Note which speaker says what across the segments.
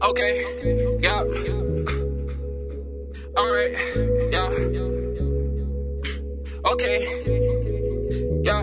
Speaker 1: Okay, yeah. Alright, yeah. Okay, yeah.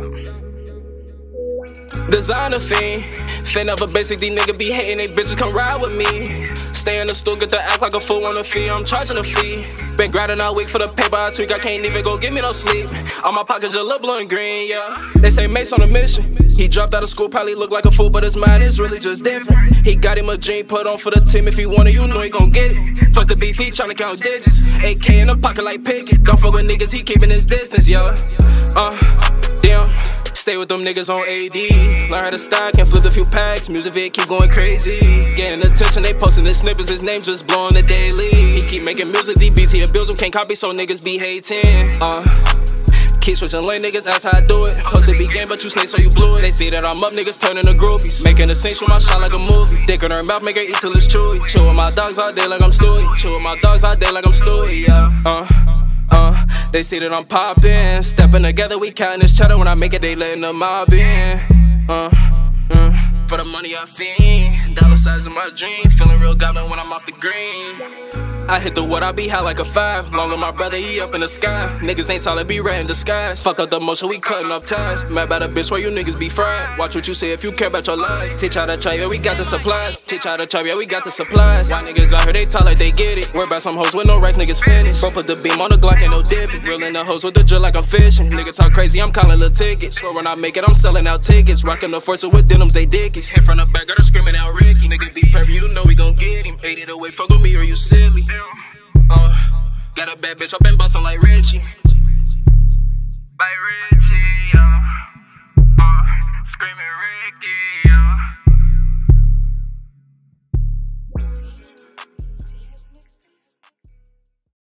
Speaker 1: Designer fiend, fan of a basic, these niggas be hating, they bitches come ride with me. Stay in the store, get to act like a fool on a fee, I'm charging a fee. Been grinding all week for the paper I tweak, I can't even go get me no sleep. On my pocket just look blue and green, yeah. They say Mace on a mission. He dropped out of school, probably look like a fool, but his mind is really just different. He got him a jean put on for the team, if he want it, you know he gon' get it. Fuck the beef, he tryna count digits. AK in the pocket like Pickett. Don't fuck with niggas, he keeping his distance, yeah. Damn. Stay with them niggas on AD. Learn how to stack and flip a few packs. Music vid keep going crazy. Getting attention, they posting the snippets. His name just blowing the daily. He keep making music, these beats he abuse them. Can't copy, so niggas be hating. Keep switching lane, niggas ask how I do it. Supposed to be game, but you snake, so you blew it. They see that I'm up, niggas turning to groupies. Making a scene, shoot my shot like a movie. Dick in her mouth, make her eat till it's chewy. Chill with my dogs all day like I'm Stewie. Chill with my dogs all day like I'm Stewie, yeah. They see that I'm poppin'. Stepping together, we countin' this cheddar. When I make it, they letting the mob in. For the money I fiend. Dollar signs in my dream. Feeling real goblin when I'm off the green. I hit the wood, I be high like a 5. Long with my brother, he up in the sky. Niggas ain't solid, be red in disguise. Fuck up the motion, we cutting off ties. Mad about a bitch where you niggas be fried. Watch what you say if you care about your life. Teach how to try, yeah, we got the supplies. Teach how to try, yeah, we got the supplies. Why niggas out here, they talk like they get it. Worry about some hoes with no rights, niggas finish. Bro, put the beam on the Glock, ain't no dipping. Reeling the hoes with the drill like I'm fishing. Nigga talk crazy, I'm calling little tickets. Swear when I make it, I'm selling out tickets. Rocking the forces with denims, they dickies. In front of